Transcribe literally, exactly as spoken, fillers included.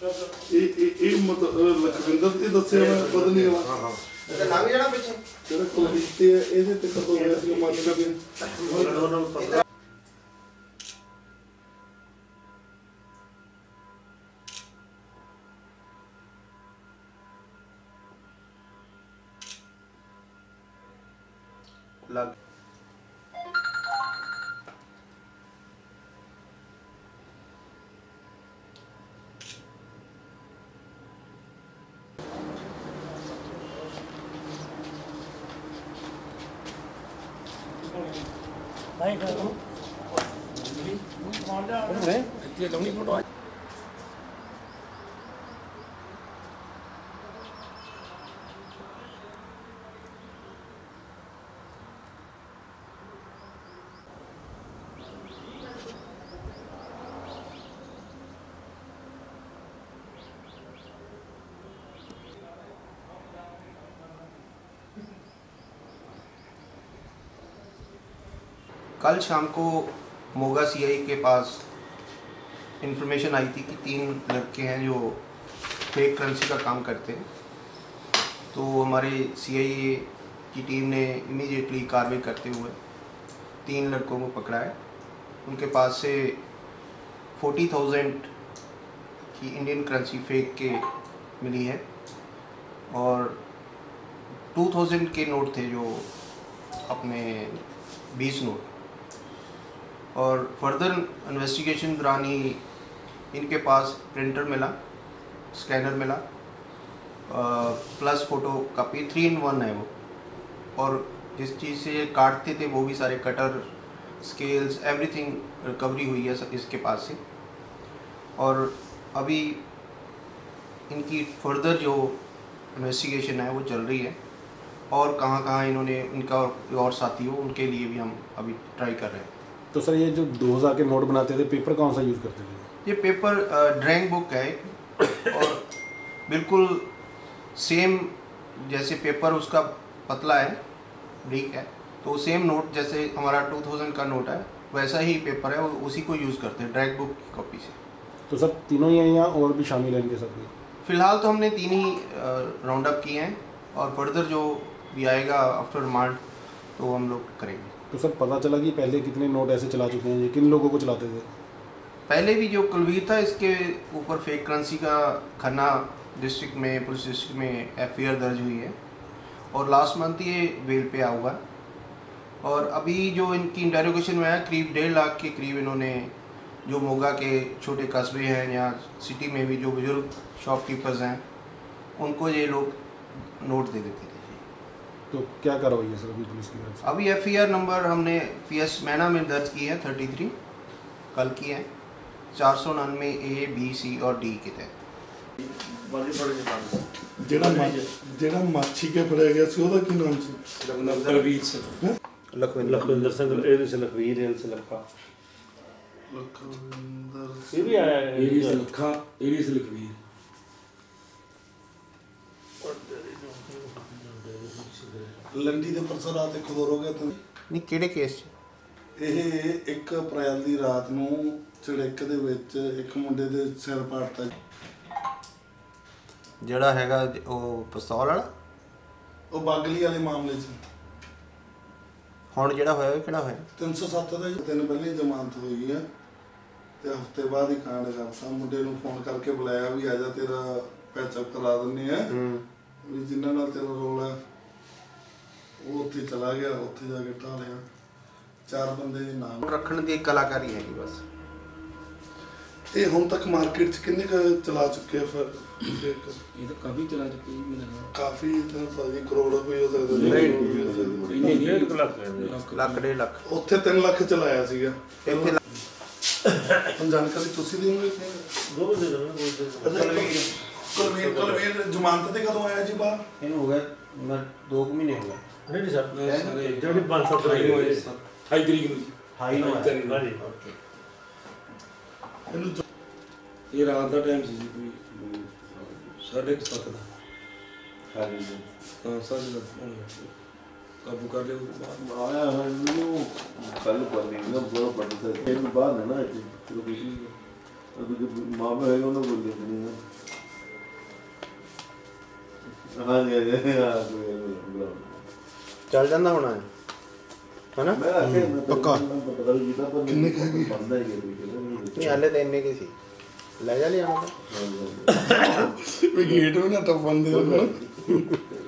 ਇਹ ਇਹ ਮਤਲਬ ਲਖਵਿੰਦਰ ਤੇ ਦੱਸਿਆ ਮੈਂ ਪਤਾ ਨਹੀਂ ਹਾਂ ਹਾਂ ਤੇ ਲੱਗ ਜਾਣਾ ਪਿੱਛੇ ਜਿਹੜਾ ਕੋਈ ਤੇ ਇਹਦੇ ਤੇ ਕਦੋਂ ਹੋਇਆ ਸੀ ਮਾਰਕਾ ਵੀ लग नहीं कर दो कमाल जा ये लंबी फोटो कल शाम को मोगा सीआई के पास इंफॉर्मेशन आई थी कि तीन लड़के हैं जो फेक करेंसी का काम करते हैं। तो हमारे सीआई की टीम ने इमीडिएटली कार्रवाई करते हुए तीन लड़कों को पकड़ा है। उनके पास से फोर्टी थाउजेंड की इंडियन करेंसी फेक के मिली है और टू थाउजेंड के नोट थे जो अपने बीस नोट। और फर्दर इन्वेस्टिगेशन दौरान ही इनके पास प्रिंटर मिला, स्कैनर मिला, plus photocopy three in one है वो। और जिस चीज़ से ये काटते थे वो भी सारे कटर, स्केल्स, एवरीथिंग रिकवरी हुई है इसके पास से। और अभी इनकी फर्दर जो इन्वेस्टिगेशन है वो चल रही है और कहाँ कहाँ इन्होंने इनका और साथी हो उनके लिए भी हम अभी ट्राई कर रहे हैं। तो सर ये जो दो हज़ार के नोट बनाते थे पेपर कौन सा यूज़ करते थे? ये पेपर ड्राइंग बुक है और बिल्कुल सेम जैसे पेपर उसका पतला है, ब्रीक है, तो सेम नोट जैसे हमारा टू थाउजेंड का नोट है वैसा ही पेपर है, उसी को यूज़ करते हैं ड्राइंग बुक की कॉपी से। तो सब तीनों ही हैं या और भी शामिल हैं इनके साथ? फ़िलहाल तो हमने तीन ही राउंड अप किए हैं और फर्दर जो भी आएगा आफ्टर रिमांड तो हम लोग करेंगे। तो सर पता चला कि पहले कितने नोट ऐसे चला चुके हैं, ये किन लोगों को चलाते थे? पहले भी जो कुलवीर था इसके ऊपर फेक करेंसी का खन्ना डिस्ट्रिक्ट में पुलिस डिस्ट्रिक्ट में एफ आई आर दर्ज हुई है और लास्ट मंथ ये बेल पे आया हुआ। और अभी जो इनकी इंटेरोगेशन में आया करीब डेढ़ लाख के करीब इन्होंने जो मोगा के छोटे कस्बे हैं या सिटी में भी जो बुजुर्ग शॉपकीपर्स हैं उनको ये लोग नोट दे देते थे। तो क्या कार्रवाई है सर अभी पुलिस की तरफ से? अभी एफ आई आर नंबर हमने पी एस मैना में दर्ज की है थर्टी थ्री, कल की है चार सौ उन्यानवे ए बी सी और डी के तहत। ਜਿਹੜਾ ਮਾਛੀ ਕੇ ਫੜਿਆ ਗਿਆ ਸੀ ਉਹਦਾ ਕੀ ਨਾਮ ਸੀ? ਲਖਵੀਰ ਸਿੰਘ। लखविंदर लखविंदर सिंह एरी से लखवीर एरी से लखा ਲਖਵਿੰਦਰ ये भी आया है एरी से लखा एरी से लखवीर। ਲੰਡੀ ਦੇ ਪਰਸੋਂ ਰਾਤ ਇੱਕ ਹੋਰ ਹੋ ਗਿਆ ਤਾਂ नहीं केड़े केस ਇਹ ਇੱਕ ਅਪ੍ਰੈਲ ਦੀ ਰਾਤ ਨੂੰ ਚੜੇਕ ਦੇ ਵਿੱਚ ਇੱਕ ਮੁੰਡੇ ਦੇ ਸਿਰ ਪਾੜਤਾ। ਜਿਹੜਾ ਹੈਗਾ ਉਹ ਪਿਸਤੌਲ ਵਾਲਾ ਉਹ ਬਾਗਲੀ ਵਾਲੇ ਮਾਮਲੇ 'ਚ ਹੁਣ ਜਿਹੜਾ ਹੋਇਆ ਕਿਹੜਾ ਹੋਇਆ? ਤਿੰਨ ਸੌ ਸੱਤ ਦਾ ਤਿੰਨ ਪਹਿਲੀ ਜ਼ਮਾਨਤ ਹੋਈ ਹੈ ਤੇ ਹਫ਼ਤੇ ਬਾਅਦ ਹੀ ਕਾਂਡ ਕਰਤਾ। ਮੁੰਡੇ ਨੂੰ ਫੋਨ ਕਰਕੇ ਬੁਲਾਇਆ ਵੀ ਆ ਜਾ ਤੇਰਾ ਪੈਚਅਪ ਕਰਾ ਦਿੰਦੇ ਆ ਵੀ ਜਿਨ੍ਹਾਂ ਨਾਲ ਤੇਰਾ ਰੋਲ ਹੈ। ਉਹ ਉੱਥੇ ਚਲਾ ਗਿਆ, ਉੱਥੇ ਜਾ ਕੇ ਢਾਹ ਲਿਆ। ਚਾਰ ਬੰਦੇ ਦੇ ਨਾਮ ਰੱਖਣ ਦੀ ਕਲਾਕਾਰੀ ਹੈਗੀ ਬਸ। ਇਹ ਹੁਣ ਤੱਕ ਮਾਰਕੀਟ 'ਚ ਕਿੰਨੇ ਕੁ ਚਲਾ ਚੁੱਕੇ ਆ ਫਿਰ? ये तो काफी चला चुके हैं मेरा ਕਾਫੀ ਤਾਂ ਭਾਜੀ ਕਰੋੜ ਕੋਈ ਹੋ ਸਕਦਾ नहीं डेढ़ लाख ਲੱਖ ਡੇਢ ਲੱਖ ਉੱਥੇ ਤਿੰਨ ਲੱਖ ਚਲਾਇਆ ਸੀਗਾ। ਇੱਥੇ ਹੁਣ ਜਾਣਕਾਰੀ ਤੁਸੀਂ ਦਿਓਗੇ? दो बजे ਕੁਲਵੀਰ ਕੁਲਵੀਰ ਜ਼ਮਾਨਤ ਤੇ ਕਦੋਂ ਆਇਆ ਜੀ ਬਾਹਰ? ਇਹਨੂੰ ਹੋ ਗਿਆ ਮੈਂ ਦੋ ਕੁ ਮਹੀਨੇ ਹੋ ਗਏ। नहीं सर जब पाँच सात अठाई तरीक ਨੂੰ ਅਠਾਈ ਨੂੰ ਆਇਆ। ਇਹਨੂੰ ये रात का टाइम ਸੀ ਕੋਈ साढ़े सत्त ਦਾ। ਹਾਂਜੀ ਹਾਂ ਸਾਢੇ ਸੱਤ ਹੋਣੀ ਕਾਬੂ ਕਰ ਲਿਆ ਆਇਆ ਹੈ ਨੂੰ ਕੱਲ ਪਰਨੇ ਨਾ ਬੜਾ ਪੜਦਾ ਹੈ ਇਹ ਬਾਹਰ ਨਾ ਇੱਥੇ ਚਲੋ ਕੁਝ ਨਹੀਂ ਅਬ ਜੋ ਮਾਮਲਾ ਹੈ ਉਹਨਾਂ ਬੋਲ ਦਿੰਦੇ ਨੇ। हाँ जी हाँ जी हाँ कोई ਚੱਲ ਜਾਂਦਾ ਹੋਣਾ ਹੈ ਹਨਾ मैं आके मैं पक्का। पता नहीं कितना पर कितने का है? बंदा ही है ਨਹੀਂ ਹਾਲੇ ਤਾਂ ਇੰਨੇ ਕੀ ਸੀ ਲੈ ਜਾ ਲਿਆ ਵੀ ਗੇਟ ਵੀ ਨਾ ਟੱਪਣ ਦੇ